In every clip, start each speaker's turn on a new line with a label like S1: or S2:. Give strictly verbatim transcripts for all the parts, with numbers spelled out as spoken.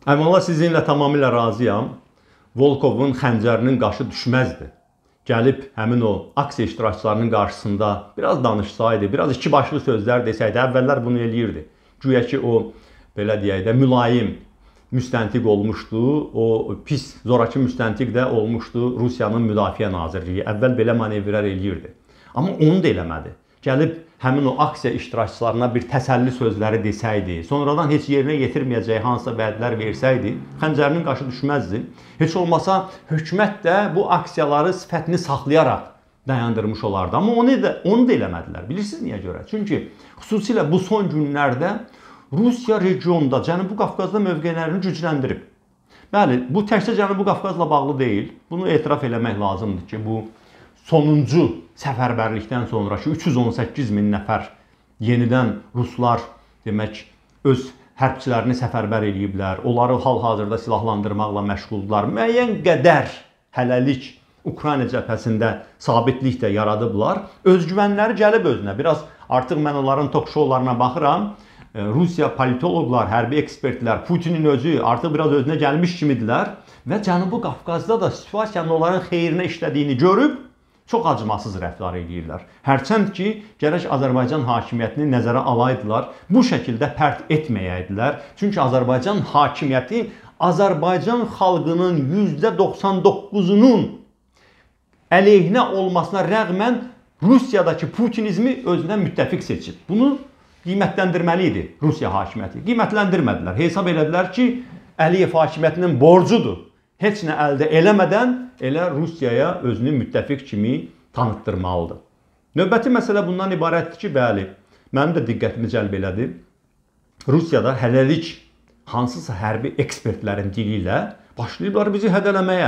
S1: Əvvəla sizinlə tamamilə razıyam. Volkovun xəncərinin qaşı düşməzdi. Gəlib həmin o aksiya iştirakçılarının qarşısında biraz danışsaydı, biraz iki başlı sözlər desəydi, əvvəllər bunu eləyirdi. Güya ki o, belə deyək də, mülayim müstəntiq olmuşdu, o pis, zorakı müstəntiq də olmuşdu Rusiyanın Müdafiə Nazirliyi. Əvvəl belə manevrlər eləyirdi. Amma onu da eləmədi. Gəlib həmin o aksiya iştirakçılarına bir təsəlli sözləri desəydi, sonradan heç yerinə yetirməyəcəyi hansısa vədlər versəydi, xəncərinin qaşı düşməzdi. Heç olmasa hökumət də bu aksiyaları sifətini saxlayaraq dayandırmış olardı. Amma onu da, onu da eləmədilər. Bilirsiniz niyə görə? Çünki xüsusilə bu son günlərdə Rusiya regionda, Cənubi Qafqazda mövqelərini gücləndirib. Bəli, bu təkcə Cənubi Qafqazla bağlı deyil. Bunu etiraf eləmək lazımdır ki, bu sonuncu səfərbərlikdən sonraki üç yüz on səkkiz min nəfər yenidən ruslar demək öz hərbçilərini səfərbər eləyiblər. Onları hal-hazırda silahlandırmaqla məşğuldular. Müəyyən qədər hələlik Ukrayna cəbhəsində sabitlik də yaradıblar. Özgüvənləri gəlib özünə. Biraz artıq mən onların tok-şoularına baxıram. Rusiya politoloqlar, hərbi ekspertlər, Putinin özü artıq biraz özünə gəlmiş kimidirlər və Cənubi Qafqazda da situasiyanın onların xeyrinə işlədiyini görüb çox acımasız rəftar edirlər. Hərçənd ki, gərək Azərbaycan hakimiyyətini nəzərə alaydılar, bu şəkildə pərt etməyəydilər. Çünki Azərbaycan hakimiyyəti Azərbaycan xalqının yüzdə doxsan doqquzunun əleyhinə olmasına rəğmən Rusiyadakı Putinizmi özünə müttəfiq seçib. Bunu qiymətləndirməli idi Rusiya hakimiyyəti. Qiymətləndirmədilər. Hesab elədilər ki, Əliyev hakimiyyətinin borcudur. Heç nə əldə eləmədən elə Rusiyaya özünü müttəfiq kimi tanıtdırmalıdır. Növbəti məsələ bundan ibarətdir ki, bəli, mənim də diqqətimi cəlb elədi. Rusiyada hələlik hansısa hərbi ekspertlərin dili ilə başlayıblar bizi hədələməyə.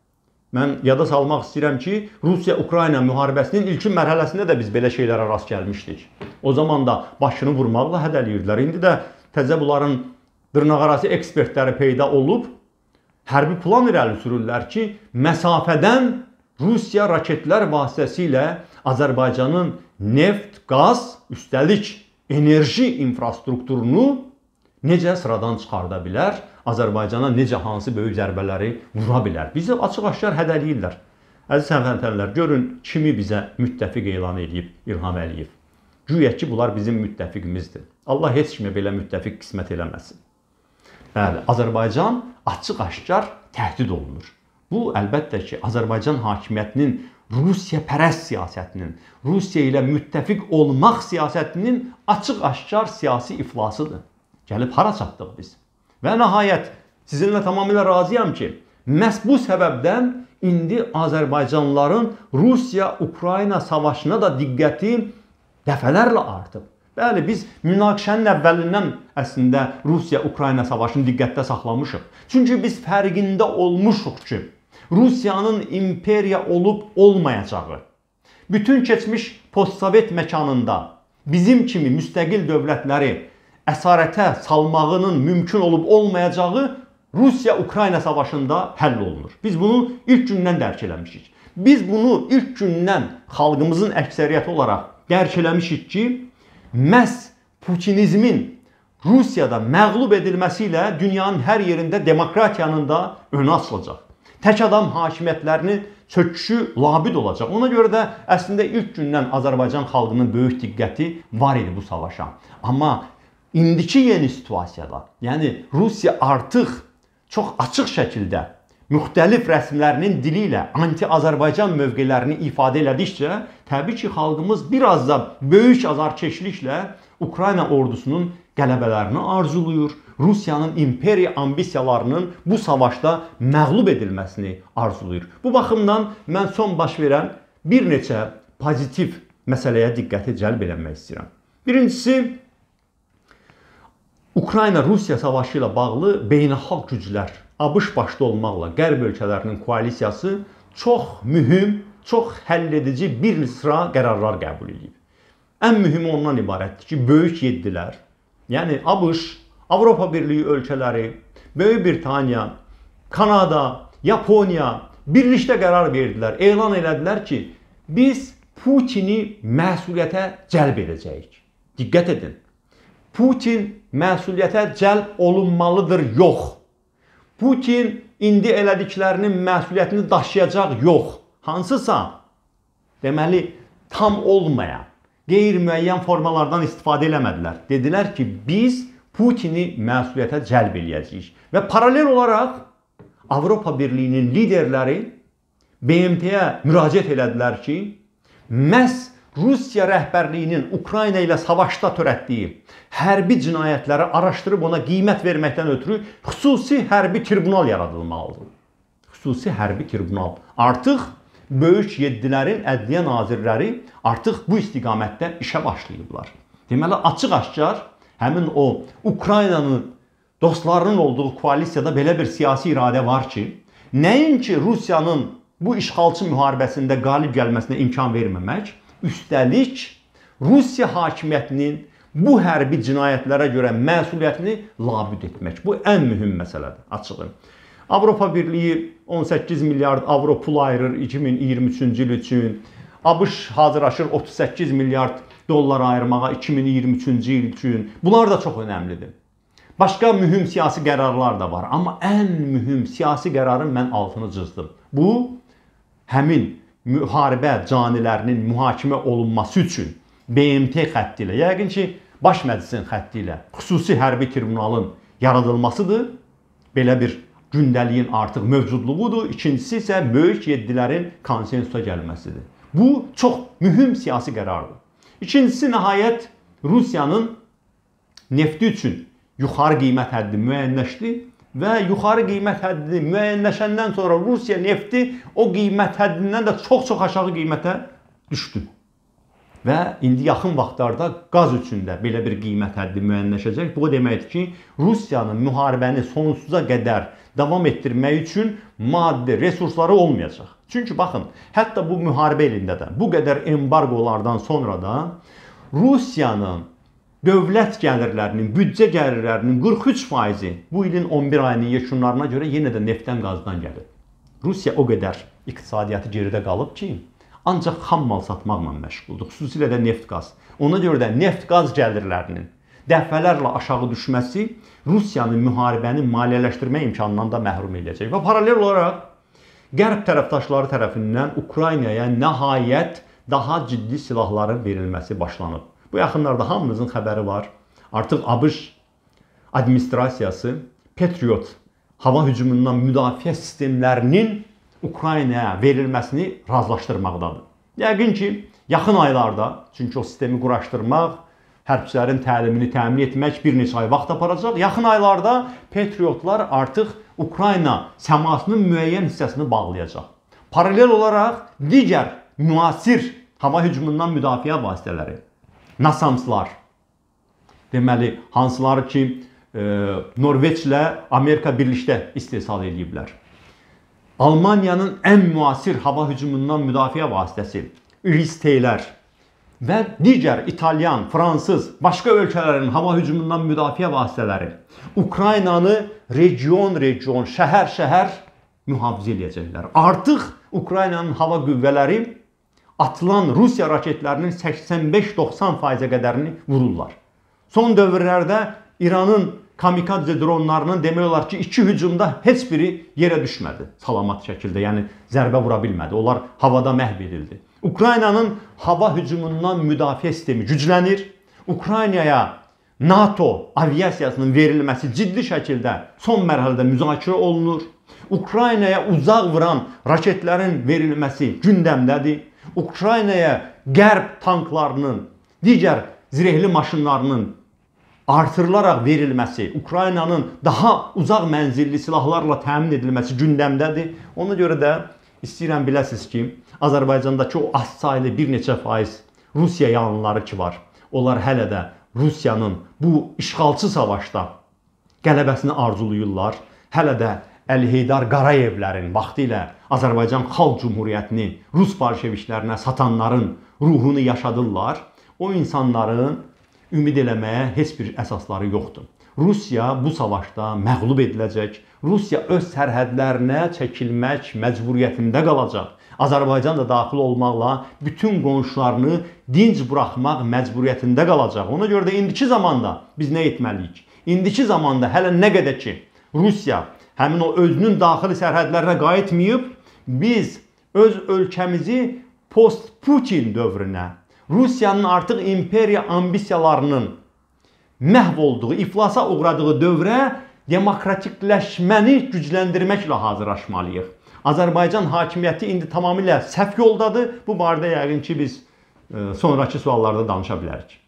S1: Mən yada salmaq istəyirəm ki, Rusiya-Ukrayna müharibəsinin ilkin mərhələsində də biz belə şeylərə rast gəlmişdik. O zaman da başını vurmaqla hədəliyirdilər. İndi də təzə bunların dırnaqarası ekspertləri peyda olub, hərbi plan irəli sürürlər ki, məsafədən Rusiya raketlər vasitəsilə Azərbaycanın neft, qaz, üstəlik enerji infrastrukturunu necə sıradan çıxarda bilər, Azərbaycana necə hansı böyük zərbələri vura bilər. Bizi açıq-aşkar hədəliyirlər. Əziz həmvətənlər, görün kimi bizə müttəfiq elan edib İlham Əliyev. Güya ki, bunlar bizim müttəfiqimizdir. Allah heç kimə belə müttəfiq qismət eləməsin. Bəli, Azərbaycan açıq-aşkar təhdid olunur. Bu, əlbəttə ki, Azərbaycan hakimiyyətinin Rusiya pərəst siyasətinin, Rusiya ilə müttəfiq olmaq siyasətinin açıq-aşkar siyasi iflasıdır. Gəlib hara çatdıq biz? Və nəhayət, sizinlə tamamilə razıyam ki, məhz bu səbəbdən indi Azərbaycanlıların Rusiya-Ukrayna savaşına da diqqəti dəfələrlə artıb. Bəli, biz münaqişənin əvvəlindən əslində Rusiya-Ukrayna savaşını diqqətdə saxlamışıq. Çünki biz fərqində olmuşuq ki, Rusiyanın imperiya olub olmayacağı, bütün keçmiş postsovet məkanında bizim kimi müstəqil dövlətləri əsarətə salmağının mümkün olub olmayacağı Rusiya-Ukrayna savaşında həll olunur. Biz bunu ilk gündən dərk eləmişik. Biz bunu ilk gündən xalqımızın əksəriyyəti olaraq dərk eləmişik ki, məhz Putinizmin Rusiyada məğlub edilməsi ilə dünyanın hər yerində demokratiyanın da önü açılacaq. Tək adam hakimiyyətlərinin çöküşü labid olacaq. Ona görə də əslində ilk gündən Azərbaycan xalqının böyük diqqəti var idi bu savaşa. Amma indiki yeni situasiyada, yəni Rusiya artıq çox açıq şəkildə müxtəlif rəsmlərinin dili ilə anti-Azərbaycan mövqelərini ifadə elədikcə, təbii ki, xalqımız biraz da böyük azarkeşliklə Ukrayna ordusunun qələbələrini arzuluyur, Rusiyanın imperiya ambisiyalarının bu savaşda məğlub edilməsini arzuluyur. Bu baxımdan mən son baş verən bir neçə pozitiv məsələyə diqqəti cəlb eləmək istəyirəm. Birincisi, Ukrayna-Rusiya savaşı ilə bağlı beynəlxalq güclər, ABŞ başda olmaqla Qərb ölkələrinin koalisiyası çox mühüm, çox həlledici bir sıra qərarlar qəbul edib. Ən mühümü ondan ibarətdir ki, böyük yeddilər, yəni ABŞ, Avropa Birliyi ölkələri, Böyük Britaniya, Kanada, Yaponiya birlikdə qərar verdilər, elan elədilər ki, biz Putini məsuliyyətə cəlb edəcəyik. Diqqət edin. Putin məsuliyyətə cəlb olunmalıdır, yox. Putin indi elədiklərinin məsuliyyətini daşıyacaq, yox. Hansısa, deməli, tam olmayan, qeyri-müəyyən formalardan istifadə eləmədilər. Dedilər ki, biz Putini məsuliyyətə cəlb eləyəcəyik. Və paralel olaraq Avropa Birliyinin liderləri B M T-yə müraciət elədilər ki, məhz Rusiya rəhbərliyinin Ukrayna ilə savaşda törətdiyi hərbi cinayətləri araşdırıb ona qiymət verməkdən ötürü xüsusi hərbi tribunal yaradılmalıdır. Xüsusi hərbi tribunal. Artıq böyük yeddilərin ədliyyə nazirləri artıq bu istiqamətdə işə başlayıblar. Deməli, açıq-aşkar həmin o Ukraynanın dostlarının olduğu koalisiyada belə bir siyasi iradə var ki, nəinki Rusiyanın bu işğalçı müharibəsində qalib gəlməsinə imkan verməmək, üstəlik Rusiya hakimiyyətinin bu hərbi cinayətlərə görə məsuliyyətini labüd etmək. Bu ən mühüm məsələdir, açığı. Avropa Birliyi on səkkiz milyard avro pul ayırır iki min iyirmi üçüncü il üçün. ABŞ hazırlaşır otuz səkkiz milyard dollar ayırmağa iki min iyirmi üçüncü il üçün. Bunlar da çox önəmlidir. Başqa mühüm siyasi qərarlar da var. Amma ən mühüm siyasi qərarın mən altını cızdım. Bu, həmin müharibə canilərinin mühakimə olunması üçün B M T xətti ilə, yəqin ki, Baş Məclisin xətti ilə xüsusi hərbi tribunalın yaradılmasıdır. Belə bir gündəliyin artıq mövcudluğudur. İkincisi isə böyük yeddilərin konsensusa gəlməsidir. Bu, çox mühüm siyasi qərardır. İkincisi, nəhayət, Rusiyanın nefti üçün yuxarı qiymət həddi müəyyənləşdi və yuxarı qiymət həddi müəyyənləşəndən sonra Rusiya nefti o qiymət həddindən də çox-çox aşağı qiymətə düşdü. Və indi yaxın vaxtlarda qaz üçün də belə bir qiymət həddi müəyyənləşəcək. Bu deməkdir ki, Rusiyanın müharibəni sonsuza qədər davam etdirmək üçün maddi resursları olmayacaq. Çünki baxın, hətta bu müharibə ilində də, bu qədər embargolardan sonra da Rusiyanın dövlət gəlirlərinin, büdcə gəlirlərinin qırx üç faizi bu ilin on bir ayının yekunlarına görə yenə də neftdən, qazdan gəlir. Rusiya o qədər iqtisadiyyatı geridə qalıb ki, ancaq xam mal satmaqla məşğuldur, xüsusilə də neft-qaz. Ona görə də neft-qaz gəlirlərinin dəfələrlə aşağı düşməsi Rusiyanın müharibəni maliyyələşdirmə imkanından da məhrum edəcək. Və paralel olaraq Qərb tərəfdaşları tərəfindən Ukraynaya nəhayət daha ciddi silahların verilməsi başlanıb. Bu yaxınlarda hamımızın xəbəri var. Artıq ABŞ administrasiyası Patriot hava hücumundan müdafiə sistemlərinin Ukraynaya verilməsini razılaşdırmaqdadır. Yəqin ki, yaxın aylarda, çünki o sistemi quraşdırmaq, hərbçilərin təlimini təmin etmək bir neçə ay vaxt aparacaq. Yaxın aylarda Patriotlar artıq Ukrayna səmasının müəyyən hissəsini bağlayacaq. Paralel olaraq digər müasir hava hücumundan müdafiə vasitələri, NASAMSlar, deməli, hansıları ki, e, Norveç ilə Amerika birlikdə istehsal ediblər. Almaniyanın ən müasir hava hücumundan müdafiə vasitəsi, İRIS-T'lər və digər İtalyan, Fransız, başqa ölkələrin hava hücumundan müdafiə vasitələri Ukraynanı region-region, şəhər-şəhər mühafizə edəcəklər. Artıq Ukraynanın hava qüvvələri atılan Rusiya raketlərinin səksən beş doxsan faizə qədərini vururlar. Son dövrlərdə İranın kamikadze dronlarının demək olar ki, iki hücumda heç biri yerə düşmədi salamat şəkildə, yəni zərbə vura bilmədi. Onlar havada məhv edildi. Ukraynanın hava hücumundan müdafiə sistemi güclənir. Ukraynaya NATO aviasiyasının verilməsi ciddi şəkildə son mərhələdə müzakirə olunur. Ukraynaya uzaq vuran raketlərin verilməsi gündəmdədir. Ukraynaya qərb tanklarının, digər zirehli maşınlarının artırılaraq verilməsi, Ukraynanın daha uzaq mənzilli silahlarla təmin edilməsi gündəmdədir. Ona görə də istəyirəm biləsiniz ki, Azərbaycandakı o az saylı bir neçə faiz Rusiya yanlıları ki var, onlar hələ də Rusiyanın bu işğalçı savaşda qələbəsini arzulayırlar. Hələ də Əli Heydar Qarayevlərin vaxtilə Azərbaycan Xalq Cumhuriyyətini Rus bolşeviklərinə satanların ruhunu yaşadırlar. O insanların ümid eləməyə heç bir əsasları yoxdur. Rusiya bu savaşda məğlub ediləcək. Rusiya öz sərhədlərinə çəkilmək məcburiyyətində qalacaq. Azərbaycan da daxil olmaqla bütün qonşularını dinc buraxmaq məcburiyyətində qalacaq. Ona görə də indiki zamanda biz nə etməliyik? İndiki zamanda hələ nə qədər ki Rusiya həmin o özünün daxili sərhədlərinə qayıtmayıb, biz öz ölkəmizi post-Putin dövrünə, Rusiyanın artıq imperiya ambisiyalarının məhv olduğu, iflasa uğradığı dövrə demokratikləşməni gücləndirməklə hazırlaşmalıyıq. Azərbaycan hakimiyyəti indi tamamilə səhv yoldadır. Bu barədə yəqin ki, biz sonraki suallarda danışa bilərik.